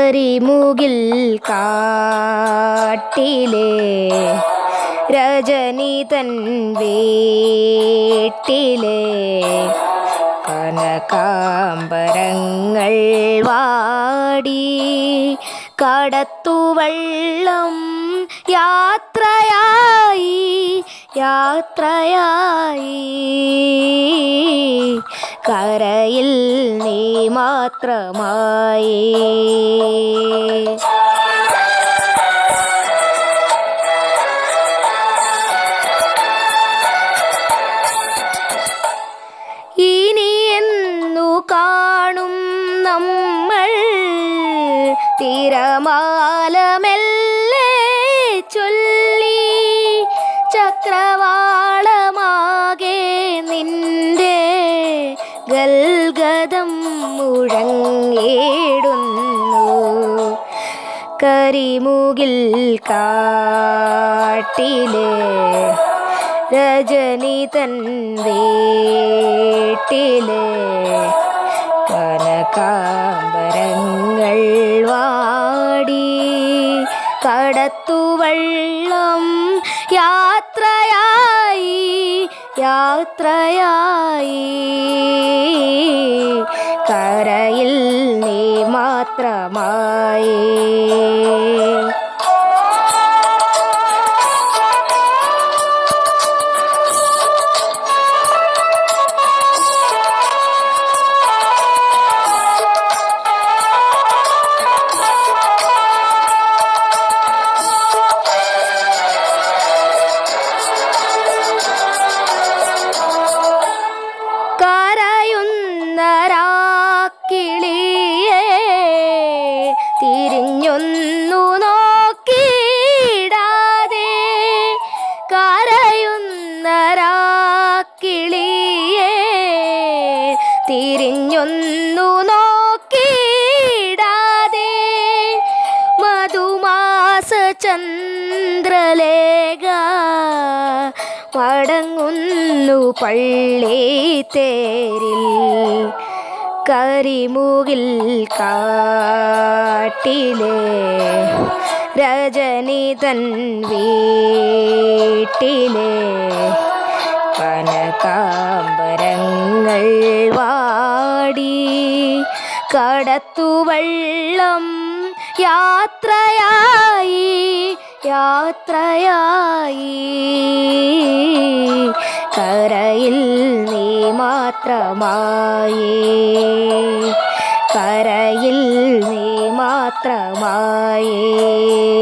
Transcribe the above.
കരിമുകിൽ കാട്ടിലെ രജനി തൻ വീട്ടിലെ കനകാംബരങ്ങൾ വാടി കടത്തുവള്ളം യാത്രയായി യാത്രയായി കരയിൽ നീ മാത്രമായി. ഇനി എന്നു കാണും നമ്മൾ തിരമാലമെല്ലെ ചൊല്ലി ചക്രവാളമാകെ നിന്റെ ഗൽഗദം മുഴങ്ങിടുന്നു. കരിമുകിൽ കാട്ടിലെ രജനി തൻ വീട്ടിലെ കനകാംബരങ്ങൾ വാടി കടത്തുവള്ളം യാത്രയായി യാത്രയായി കരയിൽ നീ മാത്രമായി. കിളിയേ തിരിഞ്ഞൊന്നു നോക്കിയിടാതെ കരയുന്ന കിളിയേ തിരിഞ്ഞൊന്നു നോക്കിയിടാതെ മധുമാസ ചന്ദ്രലേഖ മടങ്ങുന്നു പള്ളി തേരിൽ. കരിമുകിൽ കാട്ടിലെ രജനി തൻ വീട്ടിലെ കനകാംബരങ്ങൾ വാടി കടത്തുവള്ളം യാത്രയായി യാത്രയായി കരയിൽ നീ മാത്രമായി കരയിൽ നീ മാത്രമായി.